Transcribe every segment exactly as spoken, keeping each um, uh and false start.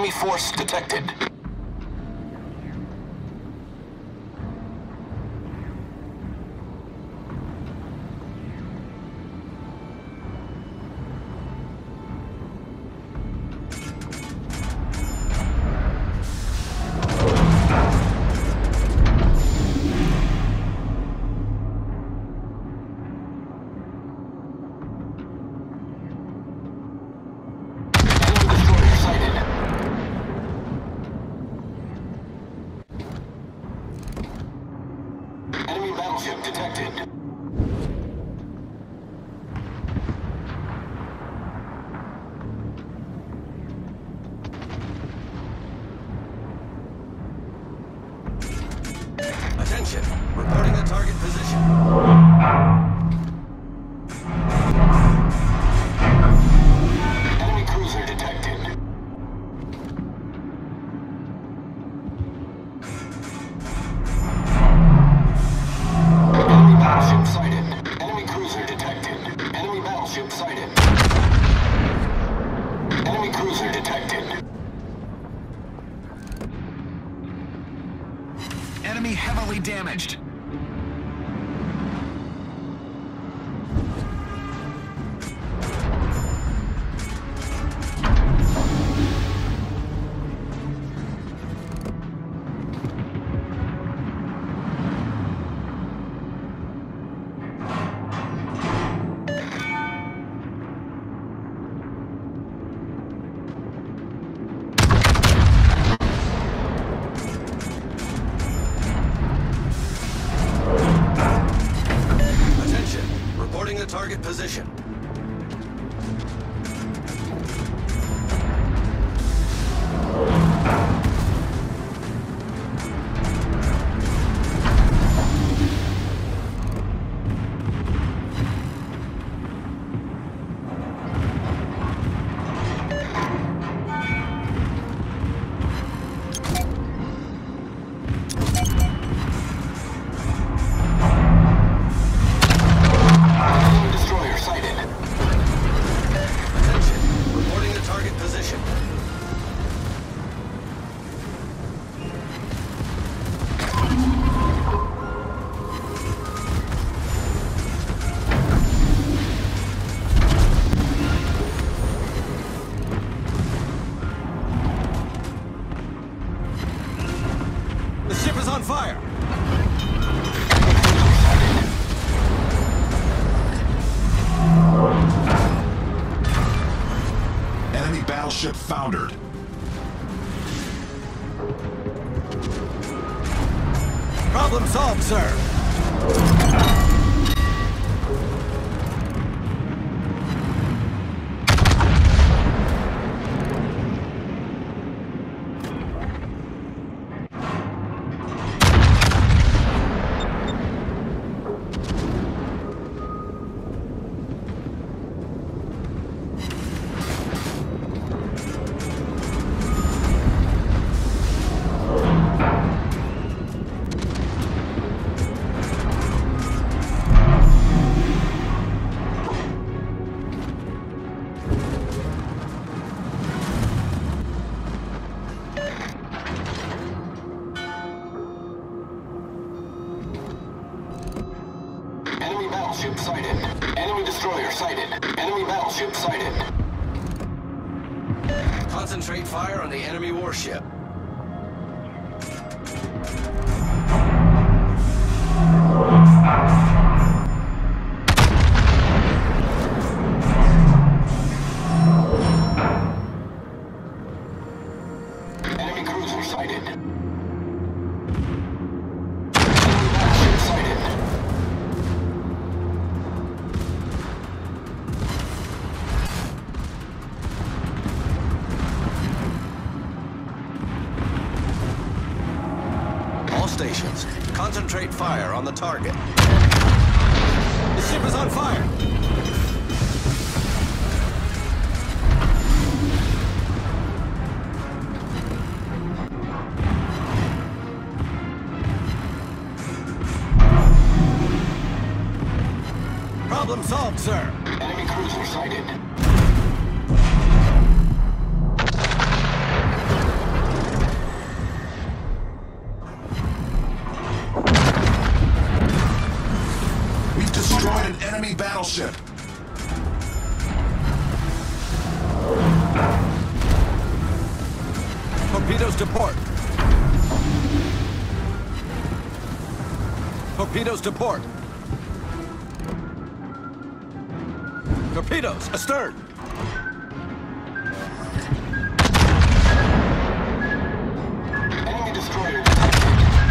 Enemy force detected. Enemy battleship detected. Attention, reporting a target position. Enemy cruiser detected. Enemy battleship sighted. Enemy cruiser detected. Enemy battleship sighted. Enemy cruiser detected. Enemy heavily damaged. Reporting a target position. The ship is on fire! Enemy battleship foundered. Problem solved, sir. Enemy battleship sighted. Enemy destroyer sighted. Enemy battleship sighted. Concentrate fire on the enemy warship. Enemy cruiser sighted. Enemy battleship sighted. All stations, concentrate fire on the target. The ship is on fire! Problem solved, sir. Enemy cruiser sighted. battleship. Torpedoes to port. Torpedoes to port. Torpedoes astern. Enemy destroyer detected.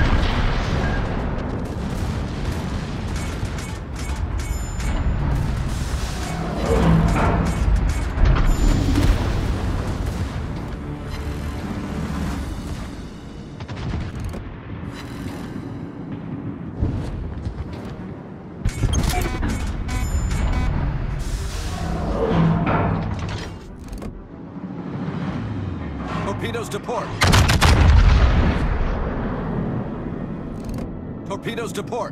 Torpedoes to port. Torpedoes to port.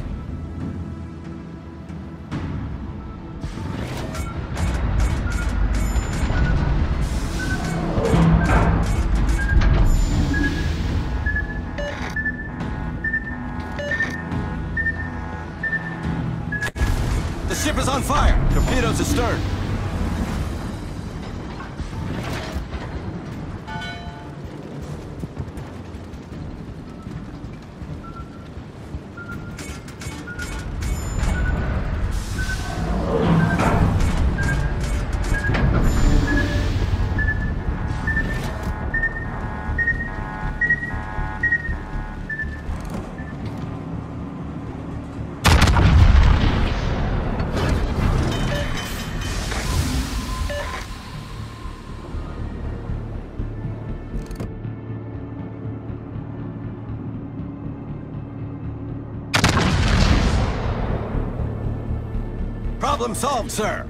The ship is on fire. Torpedoes astern. Problem solved, sir.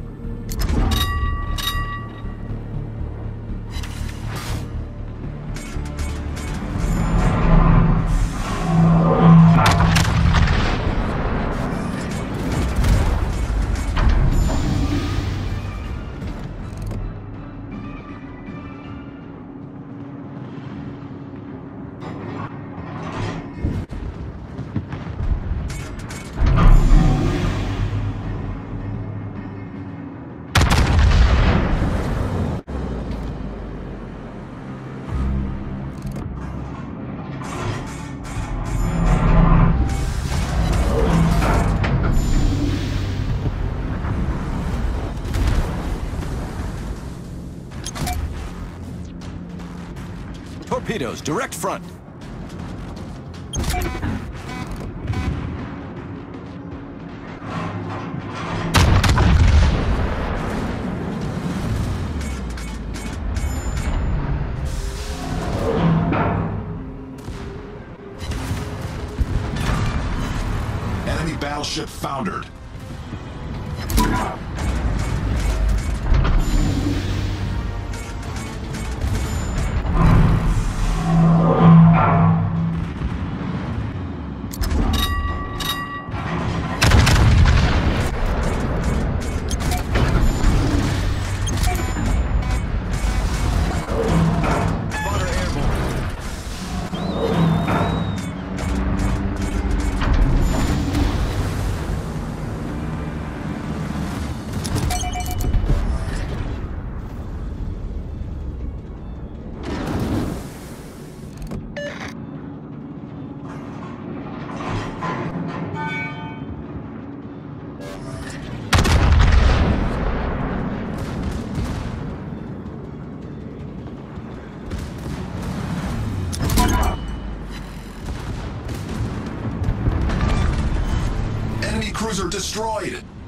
Torpedoes, direct front. Enemy battleship foundered. Enemy cruiser destroyed.